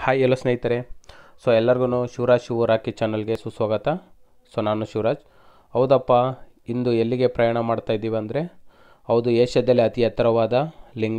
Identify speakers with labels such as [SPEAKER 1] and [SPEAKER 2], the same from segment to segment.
[SPEAKER 1] Hi ಎಲ್ಲ ಸ್ನೇಹಿತರೆ. ಎಲ್ಲರಿಗೂ ಶಿವರಾಜ್ ರಾಕಿ ಚಾನಲ್ಗೆ ಸುಸ್ವಾಗತ. ನಾನು ಶಿವರಾಜ್. ಹೌದಪ್ಪ, ಇಂದು ಎಲ್ಲಿಗೆ ಪ್ರಯಾಣ ಮಾಡ್ತಾ ಇದ್ದೀವಿ ಅಂದರೆ, ಹೌದು, ಏಷ್ಯಾದಲ್ಲಿ ಅತಿ ಎತ್ತರವಾದ ಲಿಂಗ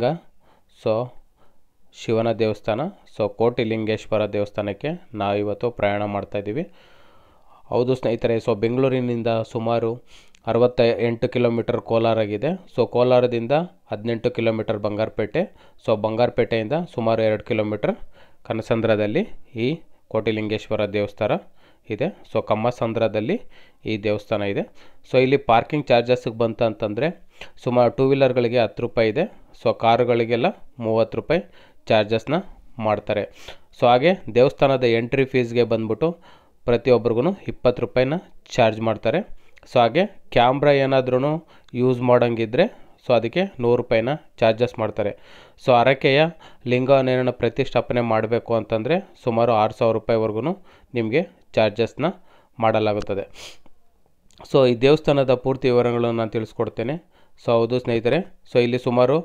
[SPEAKER 1] ಶಿವನ ದೇವಸ್ಥಾನ ಕೋಟಿಲಿಂಗೇಶ್ವರ ದೇವಸ್ಥಾನಕ್ಕೆ ನಾವಿವತ್ತು ಪ್ರಯಾಣ ಮಾಡ್ತಾ ಇದ್ದೀವಿ. ಹೌದು ಸ್ನೇಹಿತರೆ, ಬೆಂಗಳೂರಿನಿಂದ ಸುಮಾರು 68 ಕಿಲೋಮೀಟರ್ ಕೋಲಾರಾಗಿದೆ. ಕೋಲಾರದಿಂದ 18 ಕಿಲೋಮೀಟರ್ ಬಂಗಾರಪೇಟೆ. ಬಂಗಾರಪೇಟೆಯಿಂದ ಸುಮಾರು 2 ಕಿಲೋಮೀಟರ್ ಕನಸಂದ್ರದಲ್ಲಿ ಈ ಕೋಟಿಲಿಂಗೇಶ್ವರ ದೇವಸ್ಥಾನ ಇದೆ. ಕಮ್ಮಸಂದ್ರದಲ್ಲಿ ಈ ದೇವಸ್ಥಾನ ಇದೆ. ಇಲ್ಲಿ ಪಾರ್ಕಿಂಗ್ ಚಾರ್ಜಸ್ಗೆ ಬಂತು ಅಂತಂದರೆ ಸುಮಾರು 2 ವೀಲರ್ಗಳಿಗೆ 10 ರೂಪಾಯಿ ಇದೆ. ಕಾರುಗಳಿಗೆಲ್ಲ 30 ರೂಪಾಯಿ ಚಾರ್ಜಸ್ನ ಮಾಡ್ತಾರೆ. ಹಾಗೆ ದೇವಸ್ಥಾನದ ಎಂಟ್ರಿ ಫೀಸ್ಗೆ ಬಂದ್ಬಿಟ್ಟು ಪ್ರತಿಯೊಬ್ಬರಿಗೂ 20 ರೂಪಾಯಿನ ಚಾರ್ಜ್ ಮಾಡ್ತಾರೆ. ಹಾಗೆ ಕ್ಯಾಮ್ರಾ ಏನಾದ್ರೂ ಯೂಸ್ ಮಾಡೋಂಗಿದ್ರೆ ಅದಕ್ಕೆ 100 ರೂಪಾಯಿನ ಚಾರ್ಜಸ್ ಮಾಡ್ತಾರೆ. ಹರಕೆಯ ಲಿಂಗವನ್ನು ಪ್ರತಿಷ್ಠಾಪನೆ ಮಾಡಬೇಕು ಅಂತಂದರೆ ಸುಮಾರು 6000 ರೂಪಾಯಿವರೆಗೂ ನಿಮಗೆ ಚಾರ್ಜಸ್ನ ಮಾಡಲಾಗುತ್ತದೆ. ಈ ದೇವಸ್ಥಾನದ ಪೂರ್ತಿ ವಿವರಗಳನ್ನು ನಾನು ತಿಳಿಸ್ಕೊಡ್ತೇನೆ. ಹೌದು ಸ್ನೇಹಿತರೆ, ಇಲ್ಲಿ ಸುಮಾರು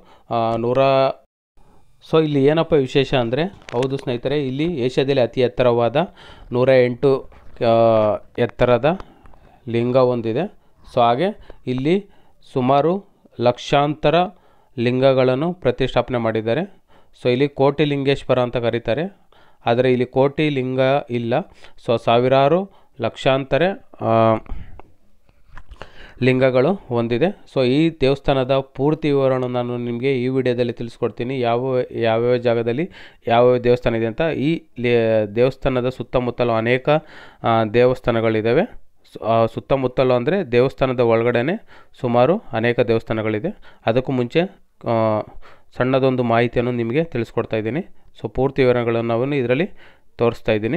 [SPEAKER 1] ಇಲ್ಲಿ ಏನಪ್ಪ ವಿಶೇಷ ಅಂದರೆ, ಹೌದು ಸ್ನೇಹಿತರೆ, ಇಲ್ಲಿ ಏಷ್ಯಾದಲ್ಲಿ ಅತಿ ಎತ್ತರವಾದ 108 ಎತ್ತರದ ಲಿಂಗ ಹೊಂದಿದೆ. ಹಾಗೆ ಇಲ್ಲಿ ಸುಮಾರು ಲಕ್ಷಾಂತರ ಲಿಂಗಗಳನ್ನು ಪ್ರತಿಷ್ಠಾಪನೆ ಮಾಡಿದ್ದಾರೆ. ಇಲ್ಲಿ ಕೋಟಿಲಿಂಗೇಶ್ವರ ಅಂತ ಕರೀತಾರೆ. ಆದರೆ ಇಲ್ಲಿ ಕೋಟಿ ಲಿಂಗ ಇಲ್ಲ. ಸಾವಿರಾರು ಲಕ್ಷಾಂತರ ಲಿಂಗಗಳು ಹೊಂದಿದೆ. ಈ ದೇವಸ್ಥಾನದ ಪೂರ್ತಿ ವಿವರವನ್ನು ನಾನು ನಿಮಗೆ ಈ ವಿಡಿಯೋದಲ್ಲಿ ತಿಳಿಸ್ಕೊಡ್ತೀನಿ. ಯಾವ್ಯಾವ ಜಾಗದಲ್ಲಿ ಯಾವ್ಯಾವ ದೇವಸ್ಥಾನ ಇದೆ ಅಂತ. ಈ ದೇವಸ್ಥಾನದ ಸುತ್ತಮುತ್ತಲು ಅನೇಕ ದೇವಸ್ಥಾನಗಳಿದ್ದಾವೆ. ಸುತ್ತಮುತ್ತಲು ಅಂದರೆ ದೇವಸ್ಥಾನದ ಒಳಗಡೆ ಸುಮಾರು ಅನೇಕ ದೇವಸ್ಥಾನಗಳಿದೆ. ಅದಕ್ಕೂ ಮುಂಚೆ ಸಣ್ಣದೊಂದು ಮಾಹಿತಿಯನ್ನು ನಿಮಗೆ ತಿಳಿಸ್ಕೊಡ್ತಾ ಇದ್ದೀನಿ. ಪೂರ್ತಿ ವಿವರಗಳನ್ನು ನಾವು ಇದರಲ್ಲಿ ತೋರಿಸ್ತಾ ಇದ್ದೀನಿ.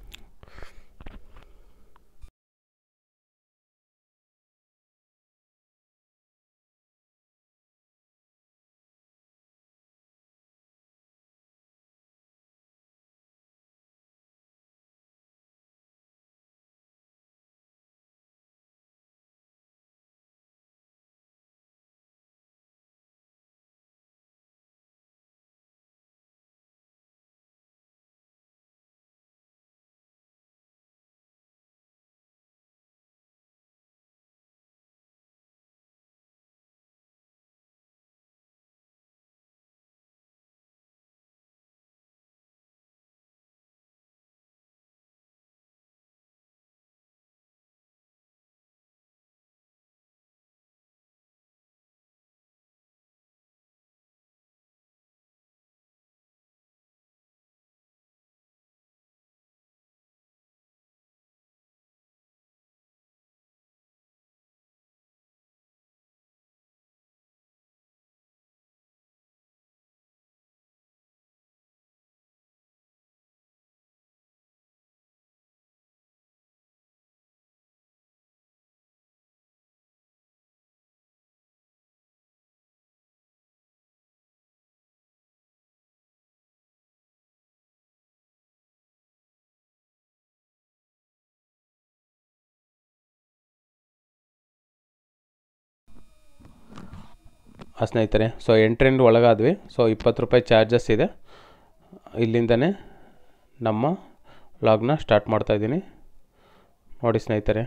[SPEAKER 1] ಸ್ನೇಹಿತರೆ, ಎಂಟ್ರಿಂದ ಒಳಗಾದ್ವಿ. 20 ರೂಪಾಯಿ ಚಾರ್ಜಸ್ ಇದೆ. ಇಲ್ಲಿಂದನೇ ನಮ್ಮ ವ್ಲಾಗ್ನ ಸ್ಟಾರ್ಟ್ ಮಾಡ್ತಾ ಇದ್ದೀನಿ. ನೋಡಿ ಸ್ನೇಹಿತರೆ,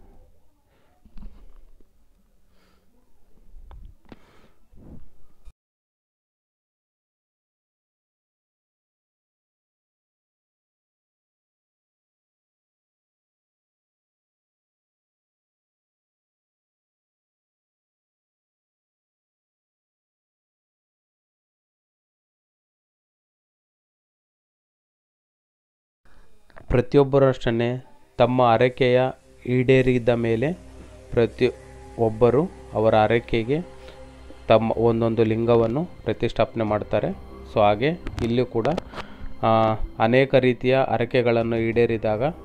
[SPEAKER 1] ಪ್ರತಿಯೊಬ್ಬರು ಅಷ್ಟೇ ತಮ್ಮ ಹರಕೆಯ ಈಡೇರಿದ ಮೇಲೆ ಪ್ರತಿಯೊಬ್ಬರು ಅವರ ಹರಕೆಗೆ ತಮ್ಮ ಒಂದೊಂದು ಲಿಂಗವನ್ನು ಪ್ರತಿಷ್ಠಾಪನೆ ಮಾಡ್ತಾರೆ. ಹಾಗೆ ಇಲ್ಲೂ ಕೂಡ ಅನೇಕ ರೀತಿಯ ಹರಕೆಗಳನ್ನು ಈಡೇರಿದಾಗ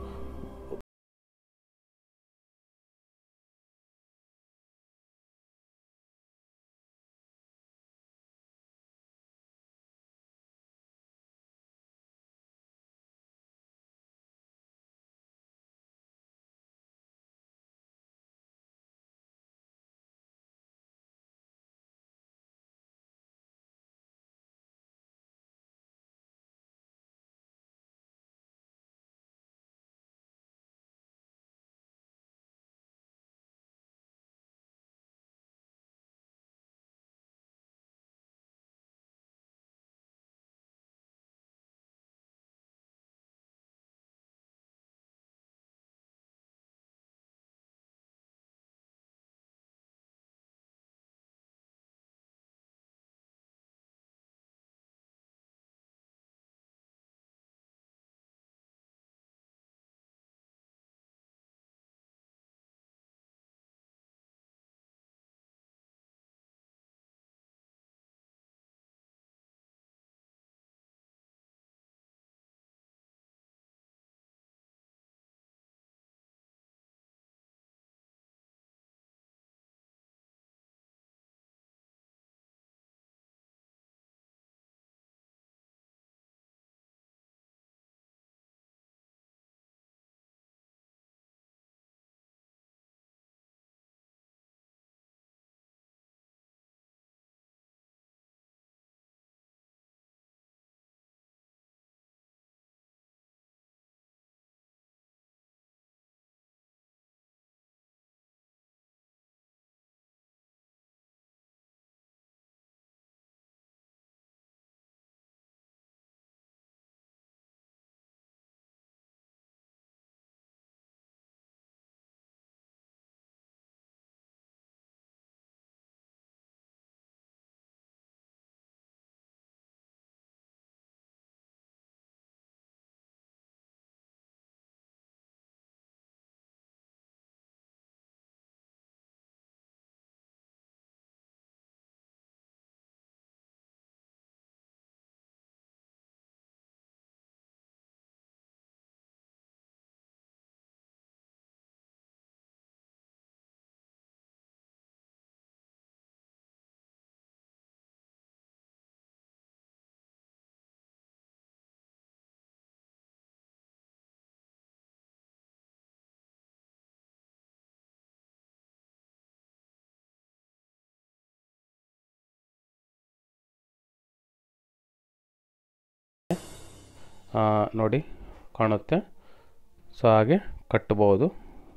[SPEAKER 1] ನೋಡಿ ಕಾಣುತ್ತೆ. ಸೊ ಹಾಗೆ ಕಟ್ಟಬಹುದು.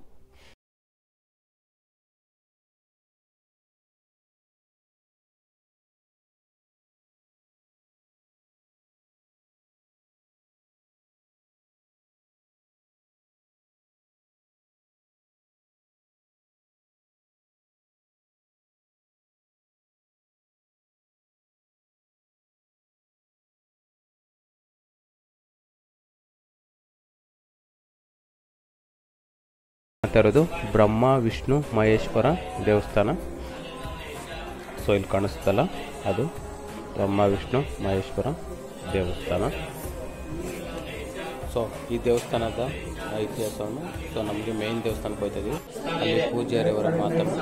[SPEAKER 1] ಇರೋದು ಬ್ರಹ್ಮ ವಿಷ್ಣು ಮಹೇಶ್ವರ ದೇವಸ್ಥಾನ. ಸೊ ಇಲ್ಲಿ ಕಾಣಿಸ್ತಲ್ಲ, ಅದು ಬ್ರಹ್ಮ ವಿಷ್ಣು ಮಹೇಶ್ವರ ದೇವಸ್ಥಾನ. ಸೊ ಈ ದೇವಸ್ಥಾನದ ಇತಿಹಾಸವನ್ನು ನಮಗೆ ಮೇನ್ ದೇವಸ್ಥಾನಕ್ಕೆ ಹೋಗ್ತಾ ಇದೀವಿ. ಅಲ್ಲಿ ಪೂಜಾರಿಯವರ ಮಾತನ್ನು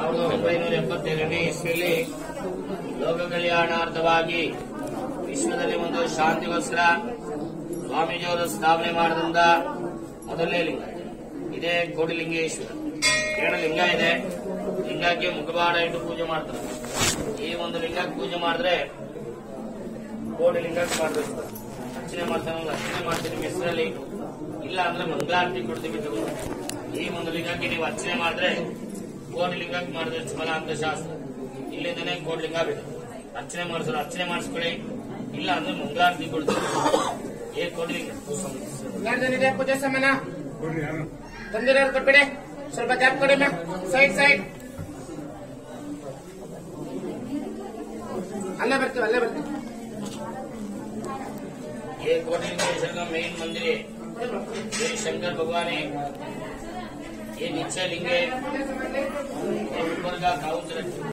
[SPEAKER 2] ಲೋಕ ಕಲ್ಯಾಣಾರ್ಥವಾಗಿ ವಿಶ್ವದಲ್ಲಿ ಒಂದು ಶಾಂತಿಗೋಸ್ಕರ ಸ್ವಾಮೀಜಿಯವರು ಸ್ಥಾಪನೆ ಮಾಡಿದಂತ ಮೊದಲನೇ ಲಿಂಗ ಇದೇ ಕೋಟಿಲಿಂಗೇಶ್ವರ. ಎರಡು ಲಿಂಗ ಇದೆ. ಲಿಂಗಕ್ಕೆ ಮುಖವಾಡ ಇಟ್ಟು ಪೂಜೆ ಮಾಡ್ತಾರೆ. ಈ ಒಂದು ಲಿಂಗಕ್ಕೆ ಪೂಜೆ ಮಾಡಿದ್ರೆ ಕೋಟಿ ಲಿಂಗಕ್ಕೆ ಮಾಡಬೇಕು. ಅರ್ಚನೆ ಮಾಡ್ತಾನಲ್ಲ, ಅರ್ಚನೆ ಮಾಡ್ತೀನಿ ನಿಮ್ಮ ಹೆಸರಲ್ಲಿ, ಇಲ್ಲ ಅಂದ್ರೆ ಮಂಗಳಾರತಿ ಕೊಡ್ತೀವಿ ಬಿಟ್ಟು. ಈ ಒಂದು ಲಿಂಗಕ್ಕೆ ನೀವು ಅರ್ಚನೆ ಮಾಡಿದ್ರೆ ಕೋಟಿ ಲಿಂಗಕ್ಕೆ ಮಾಡಿದ್ರೆ ಫಲ ಅಂತ ಶಾಸ್ತ್ರ. ಇಲ್ಲಿಂದನೇ ಕೋಟಿ ಲಿಂಗ ಬೇಕು. ಅರ್ಚನೆ ಮಾಡಿಸೋರು ಅರ್ಚನೆ ಮಾಡಿಸ್ಕೊಳ್ಳಿ, ಇಲ್ಲ ಅಂದ್ರೆ ಮಂಗಳಾರತಿ ಕೊಡ್ತೀವಿ. ಕೋಟಿ ಲಿಂಗ ಪೂಜೆ ಸಮನ ತಂದಿರೋರು ಕೊಟ್ಬಿಡಿ. ಸ್ವಲ್ಪ ಗ್ಯಾಪ್ ಕೊಡಿ ಮ್ಯಾಮ್. ಸೈಡ್ ಅಲ್ಲೇ ಬರ್ತೀವಿ. ये कोटिलिंगेश्वर का मेन मंदिर है. ये शंकर भगवान है. ये नीचे लिंग है, ये ऊपर का काउंटर.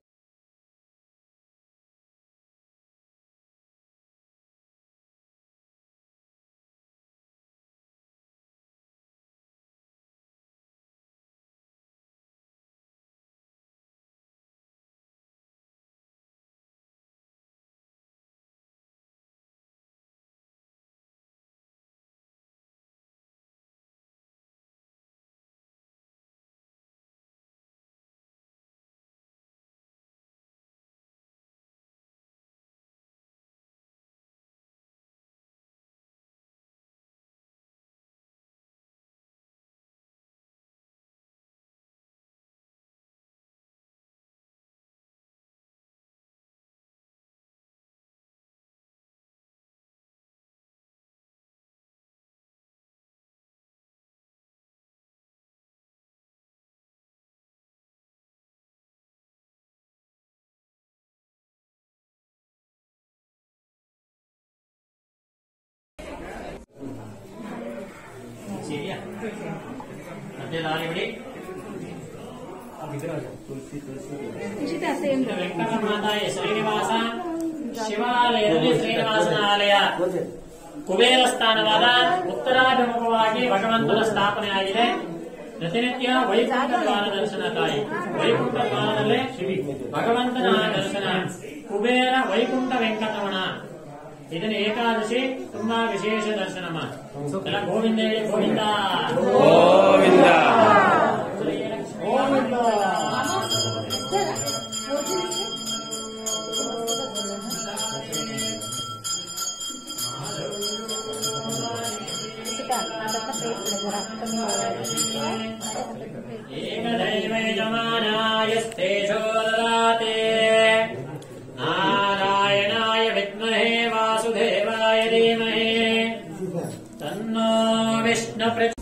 [SPEAKER 2] ವೆಂಕಟಮಾತಾಯ ಶ್ರೀನಿವಾಸ ಶಿವಾಲಯದಲ್ಲಿ ಶ್ರೀನಿವಾಸನ ಆಲಯ ಕುಬೇರ ಸ್ಥಾನವಾದ ಉತ್ತರಾಭಿಮುಖವಾಗಿ ಭಗವಂತನ ಸ್ಥಾಪನೆಯಾಗಿದೆ. ಪ್ರತಿನಿತ್ಯ ವೈಕುಂಠ ದ್ವಾರ ದರ್ಶನಕ್ಕಾಗಿ ವೈಕುಂಠ ದ್ವಾರದಲ್ಲೇ ಭಗವಂತನ ದರ್ಶನ. ಕುಬೇರ ವೈಕುಂಠ ವೆಂಕಟರಮಣ ಇದನ್ನ ಏಕಾದಶಿ ತುಂಬಾ ವಿಶೇಷ ದರ್ಶನ. ಎಲ್ಲ ಗೋವಿಂದ ಹೇಳಿ, ಗೋವಿಂದ ಗೋವಿಂದ ಗೋವಿಂದ. ಏಕದೈವಯಜಮಾನಾಯಸ್ತೇಜೋ ದದಾತೆ ನಾರಾಯಣಾಯ ವಿದ್ಮಹೇ ವಾಸುದೇವಾಯ ಧೀಮಹಿ ತನ್ನೋ ವಿಷ್ಣು